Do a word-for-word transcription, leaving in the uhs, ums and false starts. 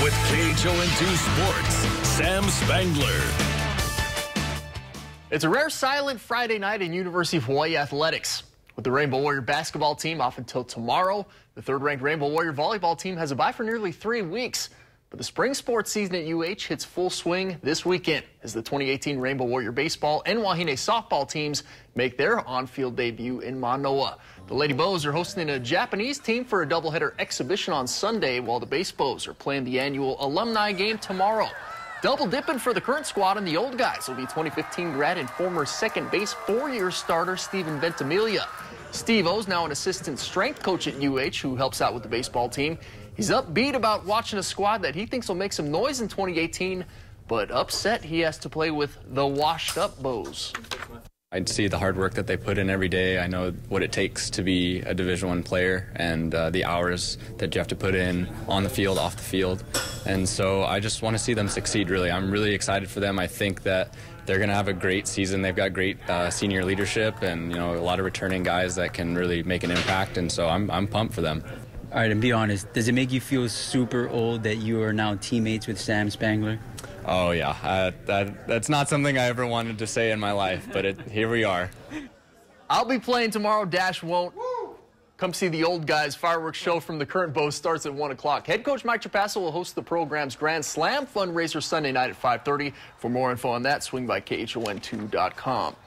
with K H O N two Sports, Sam Spangler. It's a rare silent Friday night in University of Hawai'i athletics. With the Rainbow Warrior basketball team off until tomorrow, the third-ranked Rainbow Warrior volleyball team has a bye for nearly three weeks. But the spring sports season at U H hits full swing this weekend as the twenty eighteen Rainbow Warrior baseball and Wahine softball teams make their on-field debut in Manoa. The Lady Bows are hosting a Japanese team for a doubleheader exhibition on Sunday, while the Base Bows are playing the annual alumni game tomorrow. Double dipping for the current squad and the old guys will be twenty fifteen grad and former second base four-year starter Steven Ventimiglia. Steve O's now an assistant strength coach at U H who helps out with the baseball team. He's upbeat about watching a squad that he thinks will make some noise in twenty eighteen, but upset he has to play with the washed-up Bows. I see the hard work that they put in every day. I know what it takes to be a Division One player and uh, the hours that you have to put in on the field, off the field. And so I just want to see them succeed, really. I'm really excited for them. I think that they're going to have a great season. They've got great uh, senior leadership and, you know, a lot of returning guys that can really make an impact. And so I'm, I'm pumped for them. All right, and be honest, does it make you feel super old that you are now teammates with Sam Spangler? Oh, yeah. Uh, that, that's not something I ever wanted to say in my life, but it, here we are. I'll be playing tomorrow. Dash won't. Come see the old guys fireworks show from the current Bows starts at one o'clock. Head coach Mike Trapasso will host the program's Grand Slam fundraiser Sunday night at five thirty. For more info on that, swing by K H O N two dot com.